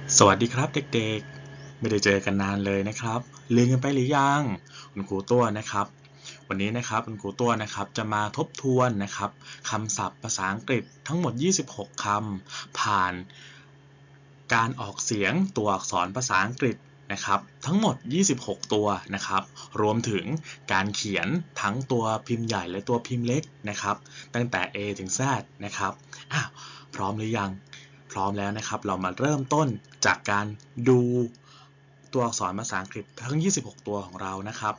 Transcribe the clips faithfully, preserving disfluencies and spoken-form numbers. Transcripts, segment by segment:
สวัสดีครับเด็กๆไม่ได้เจอกันนานเลยนะครับลืมกันไปหรือยังคุณครูตัวนะครับวันนี้นะครับคุณครูตัวนะครับจะมาทบทวนนะครับคำศัพท์ภาษาอังกฤษทั้งหมดยี่สิบหกคำผ่านการออกเสียงตัวอักษรภาษาอังกฤษนะครับทั้งหมดยี่สิบหกตัวนะครับรวมถึงการเขียนทั้งตัวพิมพ์ใหญ่และตัวพิมพ์เล็กนะครับตั้งแต่ A ถึง Z นะครับอ้าวพร้อมหรือยังพร้อมแล้วนะครับเรามาเริ่มต้นจากการดูตัวอักษรภาษาอังกฤษทั้งยี่สิบหกตัวของเรานะครับ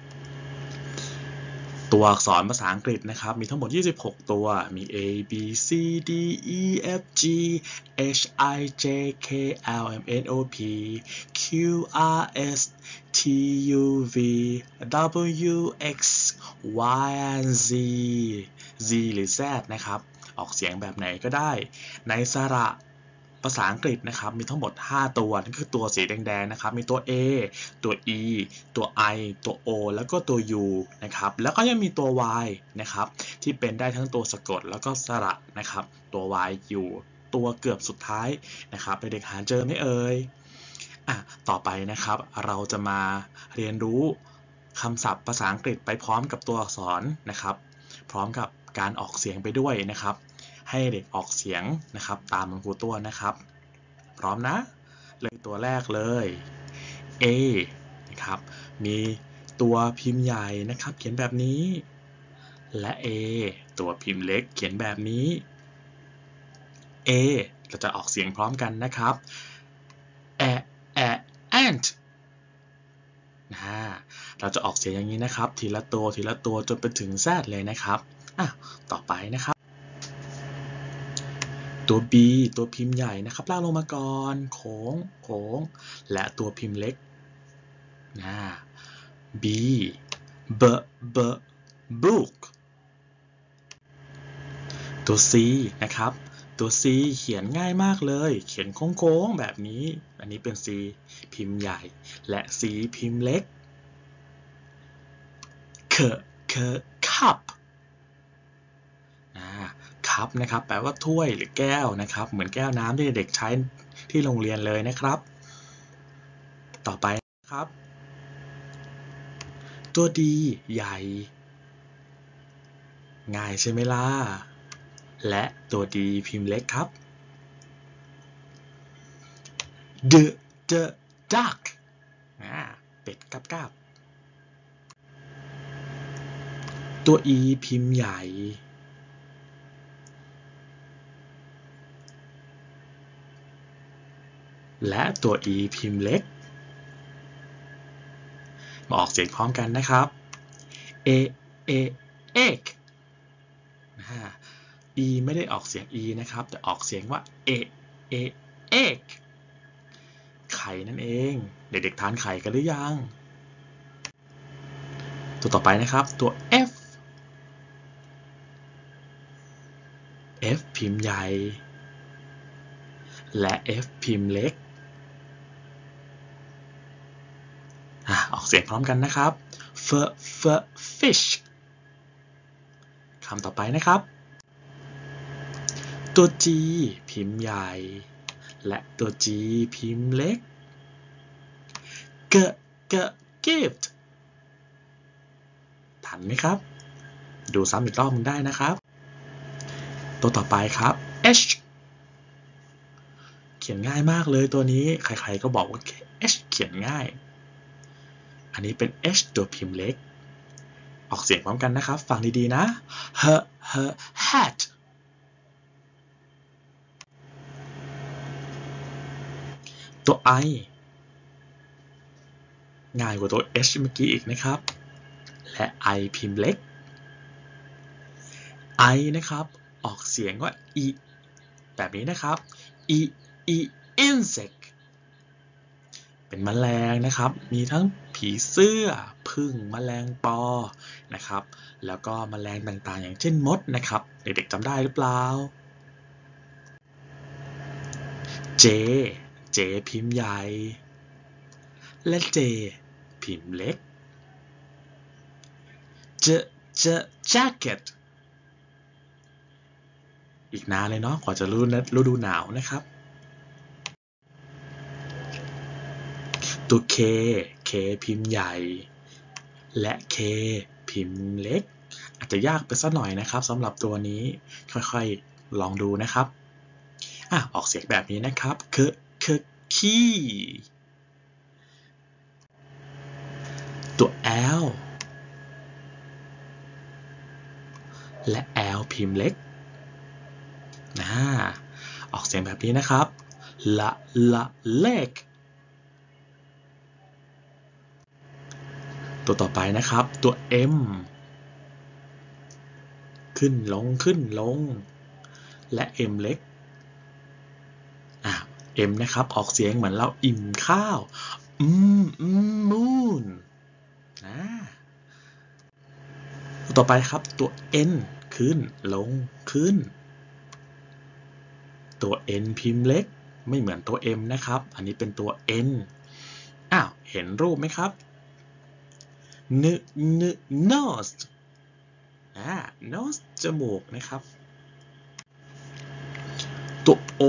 ตัวอักษรภาษาอังกฤษนะครับมีทั้งหมดยี่สิบหกตัวมี A B C D E F G H I J K L M N O P Q R S T U V W X Y and Z Z หรือ Z นะครับออกเสียงแบบไหนก็ได้ในสระภาษาอังกฤษนะครับมีทั้งหมดห้าตัวนั่นคือตัวสีแดงๆนะครับมีตัว A ตัว E ตัว I ตัว O แล้วก็ตัว U นะครับแล้วก็ยังมีตัว Y นะครับที่เป็นได้ทั้งตัวสะกดแล้วก็สระนะครับตัว Y อยู่ตัวเกือบสุดท้ายนะครับเด็กๆหาเจอไหมเอ่ยอ่ะต่อไปนะครับเราจะมาเรียนรู้คำศัพท์ภาษาอังกฤษไปพร้อมกับตัวอักษรนะครับพร้อมกับการออกเสียงไปด้วยนะครับให้เด็กออกเสียงนะครับตามคุณครูตัวนะครับพร้อมนะเลยตัวแรกเลย A นะครับมีตัวพิมพ์ใหญ่นะครับเขียนแบบนี้และ A ตัวพิมพ์เล็กเขียนแบบนี้ A เราจะออกเสียงพร้อมกันนะครับแอะแอะ ant นะเราจะออกเสียงอย่างนี้นะครับทีละตัวทีละตัวจนไปถึง Z เลยนะครับอ่ะต่อไปนะครับตัว B ตัวพิมพ์ใหญ่นะครับลากลงมาก่อนโค้งโค้งและตัวพิมพ์เล็กนะ B B B book ตัว C นะครับตัว C เขียนง่ายมากเลยเขียนโค้งๆแบบนี้อันนี้เป็น C พิมพ์ใหญ่และ C พิมพ์เล็ก K K cup อ่า cup นะครับแปลว่าถ้วยหรือแก้วนะครับเหมือนแก้วน้ำที่เด็กใช้ที่โรงเรียนเลยนะครับต่อไปนะครับตัว D ใหญ่ง่ายใช่ไหมล่ะและตัว D พิมพ์เล็กครับ The the duck อ่าเป็ดกับกับตัว E พิมพ์ใหญ่และตัว E พิมพ์เล็กมาออกเสียงพร้อมกันนะครับ A A egg นะ E ไม่ได้ออกเสียง E นะครับแต่ออกเสียงว่า A A egg ไข่นั่นเองเด็กๆทานไข่กันหรือยังตัวต่อไปนะครับตัว F F พิมพ์ใหญ่และ F พิมพ์เล็กออกเสียงพร้อมกันนะครับ F F fish คำต่อไปนะครับตัว G พิมพ์ใหญ่และตัว G พิมพ์เล็ก G G gift ทันไหมครับดูซ้ำอีกรอบนึงได้นะครับตัวต่อไปครับ H เขียนง่ายมากเลยตัวนี้ใครๆก็บอกว่า H เขียนง่ายอันนี้เป็น H ตัวพิมพ์เล็กออกเสียงพร้อมกันนะครับฟังดีๆนะ her her hat ตัว I ง่ายกว่าตัว H เมื่อกี้อีกนะครับและ I พิมพ์เล็ก I นะครับออกเสียงว่า E แบบนี้นะครับ E E insect เป็นแมลงนะครับมีทั้งผีเสื้อผึ้งแมลงปอนะครับแล้วก็แมลงต่างๆอย่างเช่นมดนะครับเด็กๆจำได้หรือเปล่า J J พิมพ์ใหญ่และ J พิมพ์เล็ก J J jacket อีกนานเลยเนาะกว่าจะรู้ฤดูหนาวนะครับตัว K K พิมพ์ใหญ่และ K พิมพ์เล็กอาจจะยากไปสักหน่อยนะครับสำหรับตัวนี้ค่อยๆลองดูนะครับอ่ะออกเสียงแบบนี้นะครับคคขี้ตัว L และ L พิมพ์เล็กนะออกเสียงแบบนี้นะครับละละเล็กตัวต่อไปนะครับตัว M ขึ้นลงขึ้นลงและ M เล็กอ่ะ M นะครับออกเสียงเหมือนเราอิ่มข้าวอืมอืมมูนนะตัวต่อไปครับตัว N ขึ้นลงขึ้นตัว N พิมพ์เล็กไม่เหมือนตัว M นะครับอันนี้เป็นตัว N อ้าวเห็นรูปไหมครับ n n nose อ่า nose จมูกนะครับตัว O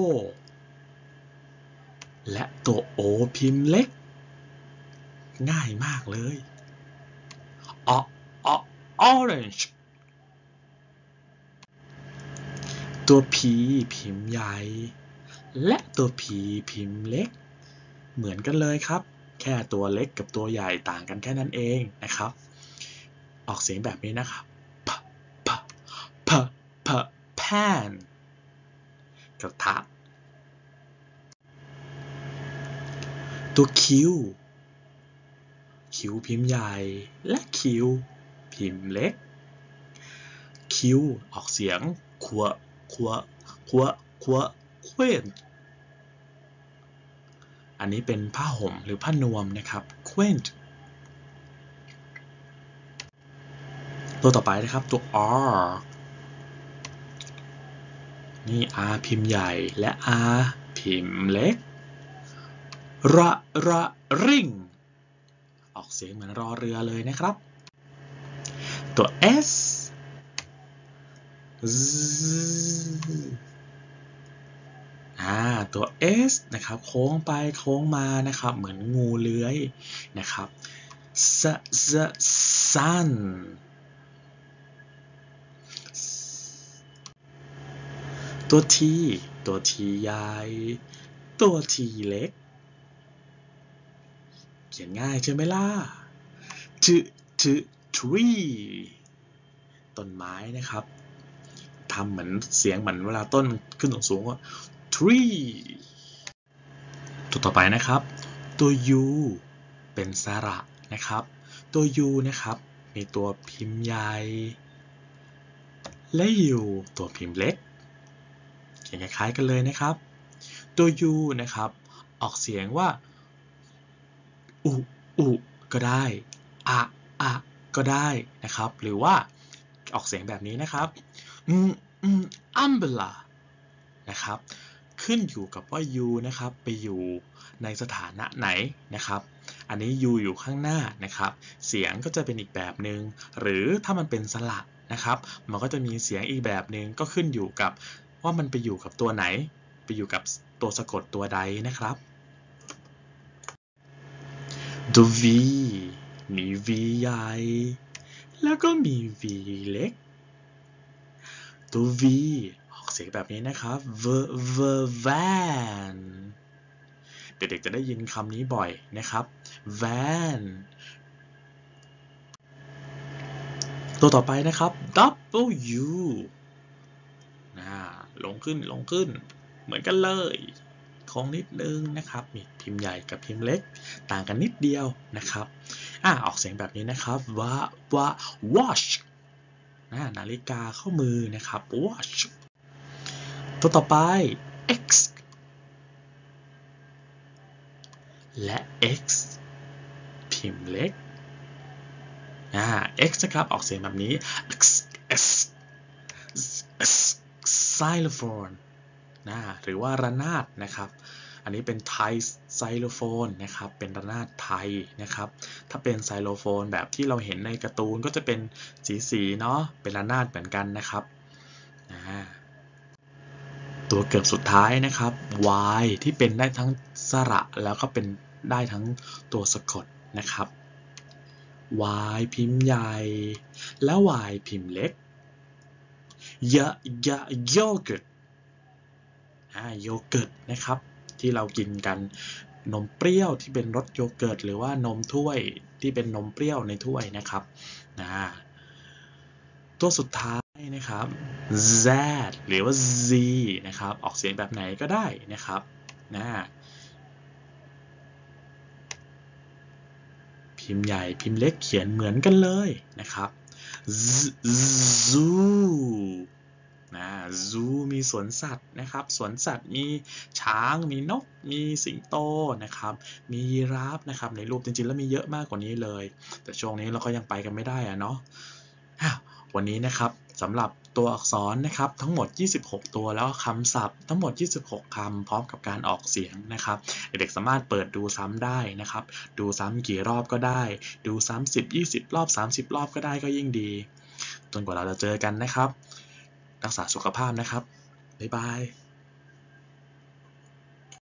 และตัว O พิมพ์เล็กง่ายมากเลยออ orange ตัว P พิมพ์ใหญ่และตัว P พิมพ์เล็กเหมือนกันเลยครับแค่ตัวเล็กกับตัวใหญ่ต่างกันแค่นั้นเองนะครับออกเสียงแบบนี้นะครับ p p p p pan กระทะตัว Q Q พิมพ์ใหญ่และ Q พิมพ์เล็ก Q ออกเสียงขวขวขวขวเคว้นอันนี้เป็นผ้าห่มหรือผ้านวมนะครับเคว้นตัวต่อไปนะครับตัว R นี่ R พิมพ์ใหญ่และ R พิมพ์เล็กระระริ่งออกเสียงเหมือนรอเรือเลยนะครับตัว Sอ่าตัว S นะครับโค้งไปโค้งมานะครับเหมือนงูเลื้อยนะครับสส sun ตัว T ตัว T ใหญ่ตัว T เล็กเขียนง่ายใช่ไหมล่ะ T T tree ต้นไม้นะครับทำเหมือนเสียงเหมือนเวลาต้นขึ้นสูงๆว่า tree ตัวต่อไปนะครับตัว U เป็นสระนะครับตัว U นะครับมีตัวพิมพ์ใหญ่และ U ตัวพิมพ์เล็กเขียนคล้ายๆกันเลยนะครับตัว U นะครับออกเสียงว่าอุอุก็ได้อะอะก็ได้นะครับหรือว่าออกเสียงแบบนี้นะครับอืมอืม umbrella นะครับขึ้นอยู่กับว่า U นะครับไปอยู่ในสถานะไหนนะครับอันนี้ U อยู่ข้างหน้านะครับเสียงก็จะเป็นอีกแบบหนึ่งหรือถ้ามันเป็นสระนะครับมันก็จะมีเสียงอีกแบบหนึ่งก็ขึ้นอยู่กับว่ามันไปอยู่กับตัวไหนไปอยู่กับตัวสะกดตัวใดนะครับตัว V มี V ใหญ่แล้วก็มี V เล็กตัว V ออกเสียงแบบนี้นะครับ v v van เด็กๆจะได้ยินคำนี้บ่อยนะครับ van ตัวต่อไปนะครับ W นะลงขึ้นลงขึ้นเหมือนกันเลยโค้งนิดนึงนะครับมีพิมพ์ใหญ่กับพิมพ์เล็กต่างกันนิดเดียวนะครับอ่ะออกเสียงแบบนี้นะครับว่าว่า watch นาฬิกาข้อมือนะครับ watch ตัวต่อไป X และ X พิมพ์เล็กอ่า X นะครับออกเสียงแบบนี้ X S xylophone นะหรือว่าระนาดนะครับอันนี้เป็นไทยไซโลโฟนนะครับเป็นระนาดไทยนะครับถ้าเป็นไซโลโฟนแบบที่เราเห็นในการ์ตูนก็จะเป็นสีๆเนาะเป็นระนาดเหมือนกันนะครับตัวเกือบสุดท้ายนะครับ Y ที่เป็นได้ทั้งสระแล้วก็เป็นได้ทั้งตัวสะกดนะครับ y พิมพ์ใหญ่และ y พิมพ์เล็กยะยะโยเกิร์ตอ่าโยเกิร์ตนะครับที่เรากินกันนมเปรี้ยวที่เป็นรสโยเกิร์ตหรือว่านมถ้วยที่เป็นนมเปรี้ยวในถ้วยนะครับนะตัวสุดท้ายนะครับ z หรือว่า z นะครับออกเสียงแบบไหนก็ได้นะครับนะพิมพ์ใหญ่พิมพ์เล็กเขียนเหมือนกันเลยนะครับ zoo นะ zoo มีสวนสัตว์นะครับสวนสัตว์มีช้างมีนกมีสิงโตนะครับมียีราฟนะครับในรูปจริงๆแล้วมีเยอะมากกว่านี้เลยแต่ช่วงนี้เราก็ยังไปกันไม่ได้อะเนาะวันนี้นะครับสำหรับตัวอักษรนะครับทั้งหมดยี่สิบหกตัวแล้วคำศัพท์ทั้งหมดยี่สิบหกคำพร้อมกับการออกเสียงนะครับเด็กๆสามารถเปิดดูซ้ำได้นะครับดูซ้ำกี่รอบก็ได้ดูซ้ำสิบ ยี่สิบรอบสามสิบรอบก็ได้ก็ยิ่งดีจนกว่าเราจะเจอกันนะครับรักษาสุขภาพนะครับบ๊ายบาย